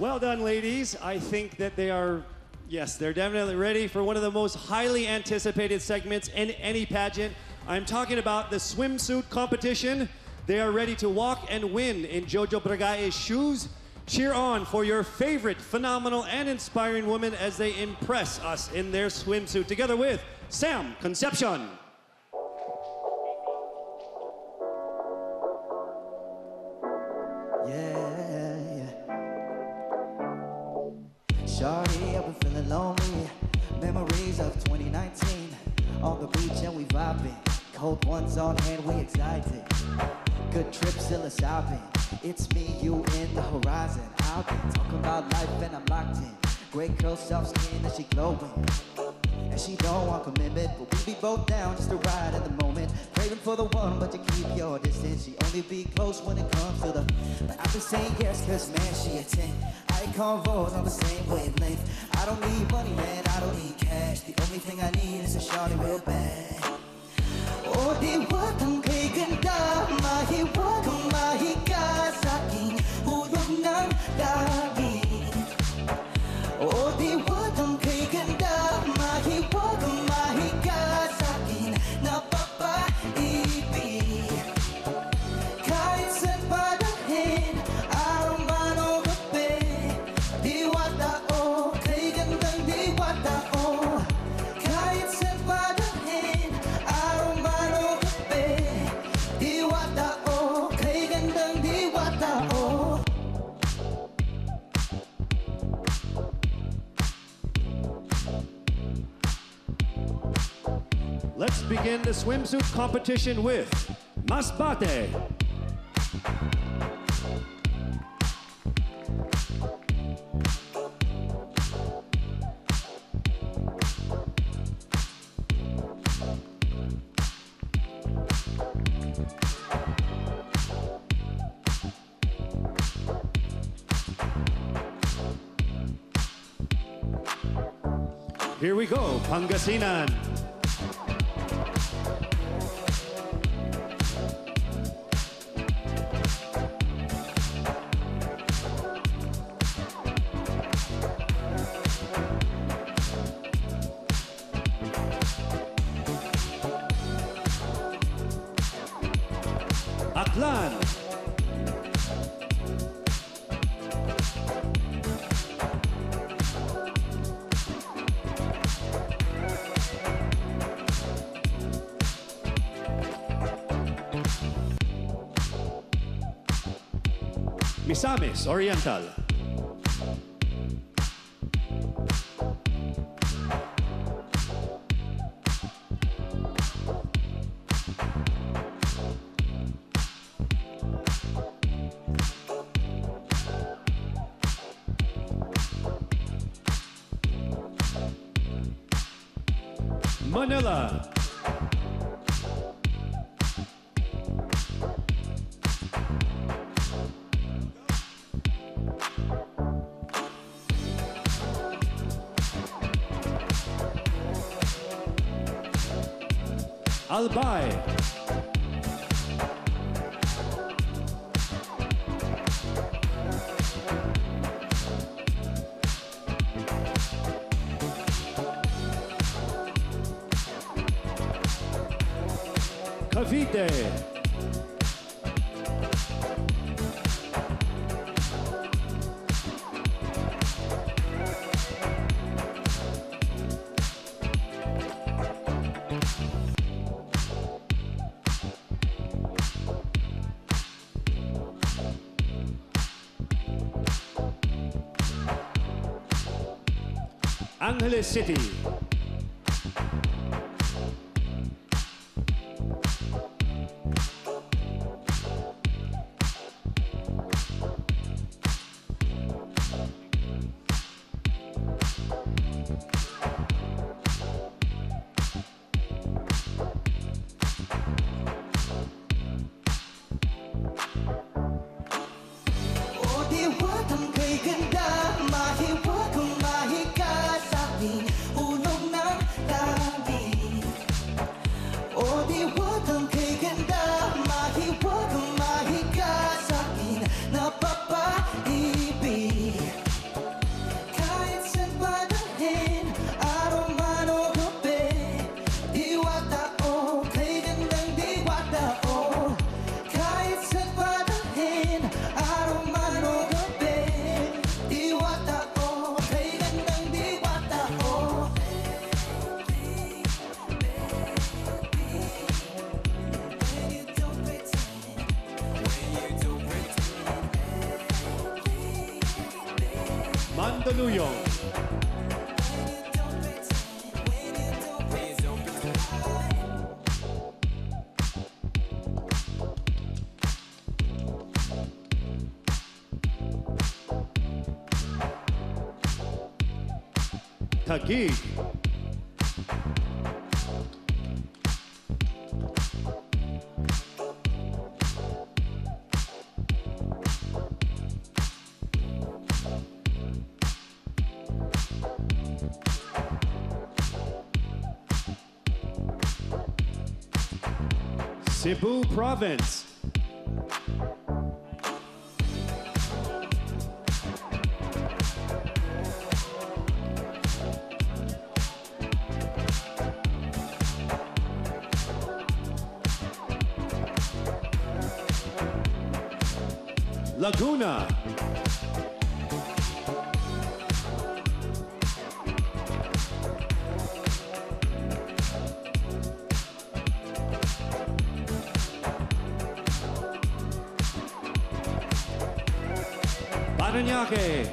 Well done, ladies. I think that they are, yes, they're definitely ready for one of the most highly anticipated segments in any pageant. I'm talking about the swimsuit competition. They are ready to walk and win in Jojo Bragae's shoes. Cheer on for your favorite phenomenal and inspiring women as they impress us in their swimsuit, together with Sam Concepcion. Shawty, I've been feeling lonely. Memories of 2019. On the beach and we vibing. Cold ones on hand, we excited. Good trip psilocybin. It's me, you, and the horizon. I've been talking about life and I'm locked in. Great girl, soft skin, and she glowing. And she don't want commitment, but we be both down just to ride in the moment. Craving for the one, but you keep your distance. She only be close when it comes to the. But I've been saying yes, cause man, she a 10. I convos on the same wavelength. I don't need money, man, I don't need cash. The only thing I need is a shawty real bad. Oh, di watang kay ganda, mahiwag ang mahiga sa'kin. Hulog ng lagi. Oh, di watang kay ganda, mahiwag ang mahiga sa'kin. Napapaibig. Kahit saan padahin, araw man o gabi. Diwata o, kay gandang diwata o. Kahit saan padahin, araw man o gabi. Diwata o, kay gandang diwata o. Let's begin the swimsuit competition with Masbate. Here we go, Pangasinan. Aklan. Misamis Oriental. Manila. Albay. Cavite. Angeles City. Oh, di watang kay ganda, mahiwag ang mahiga sa'kin. Ulong Mandaluyong. Taguig. Cebu Province. Laguna. Parañaque.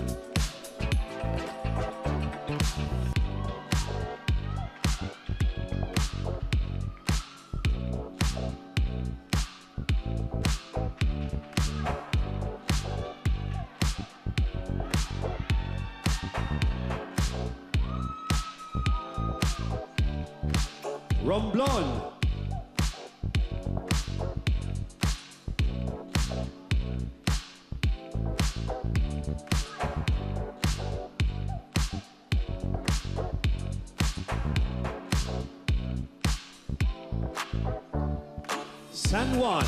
Romblon. San Juan.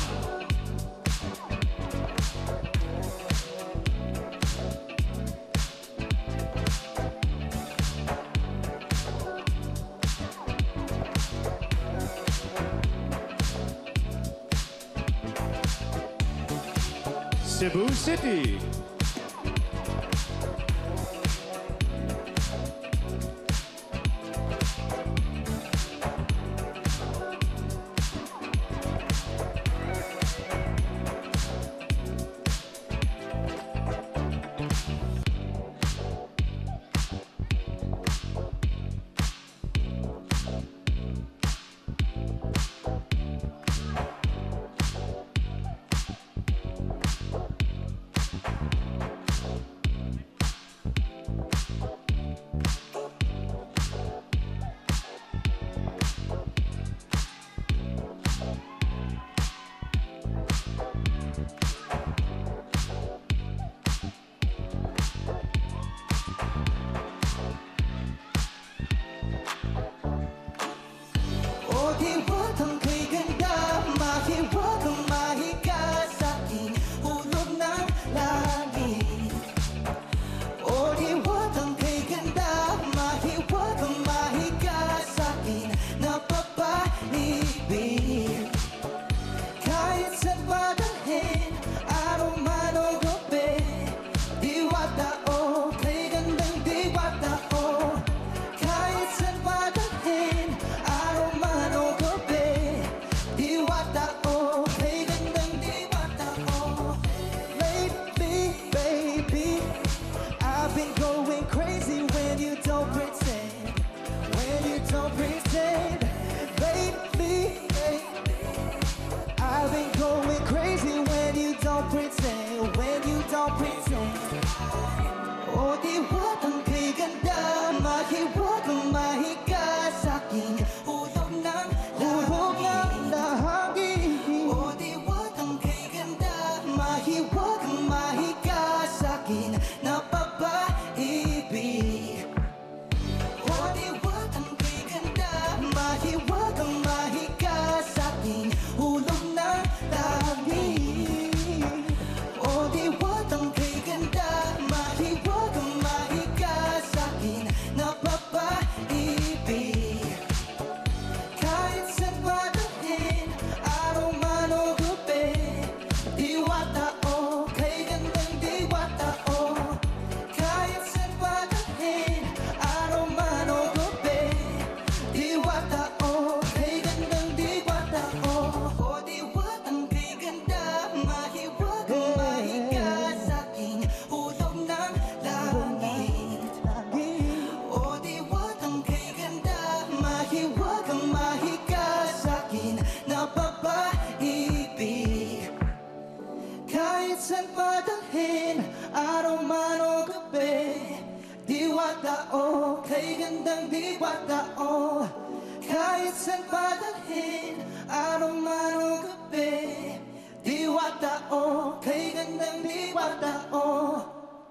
Cebu City. Diwatao, kay gandang diwatao. Kahit saan padalhin, araw man o gabi. Diwatao, kay gandang diwatao.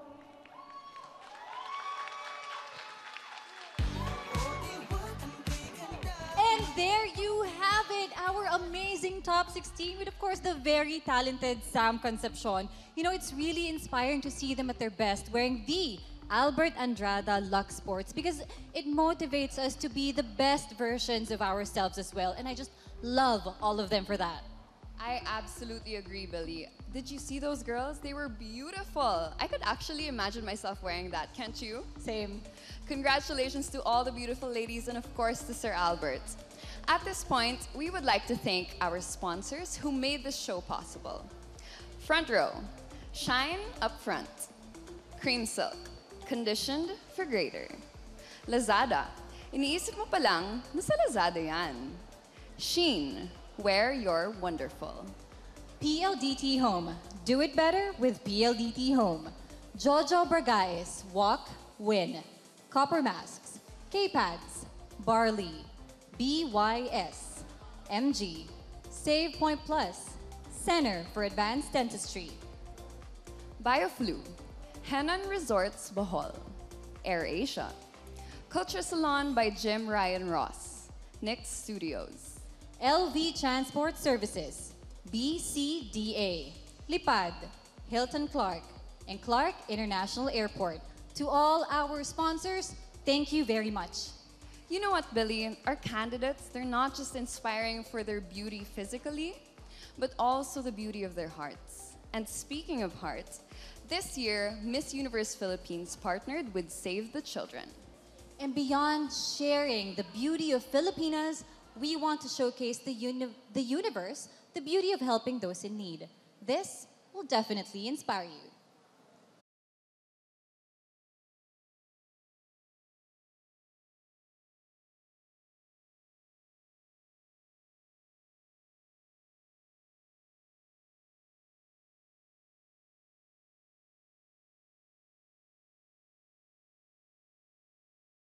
And there you have it, our amazing top 16 with, of course, the very talented Sam Concepcion. You know, it's really inspiring to see them at their best wearing the Albert Andrada Lux Sports because it motivates us to be the best versions of ourselves as well. And I just love all of them for that. I absolutely agree, Billy. Did you see those girls? They were beautiful. I could actually imagine myself wearing that, can't you? Same. Congratulations to all the beautiful ladies and, of course, to Sir Albert. At this point, we would like to thank our sponsors who made this show possible. Front Row, Shine Up Front. Cream Silk, conditioned for greater. Lazada, iniisip mo pa lang, nasa Lazada yan. Sheen, where you're wonderful. PLDT Home, do it better with PLDT Home. Jojo Bragais, walk, win. Copper Masks, K-Pads, Barley, BYS, MG, Save Point Plus, Center for Advanced Dentistry. BioFlu, Henan Resorts Bohol, AirAsia, Culture Salon by Jim Ryan Ross, Nick Studios, LV Transport Services, BCDA, Lipad, Hilton Clark, and Clark International Airport. To all our sponsors, thank you very much. You know what, Billy? Our candidates, they're not just inspiring for their beauty physically, but also the beauty of their hearts. And speaking of hearts, this year, Miss Universe Philippines partnered with Save the Children. And beyond sharing the beauty of Filipinas, we want to showcase the universe, the beauty of helping those in need. This will definitely inspire you.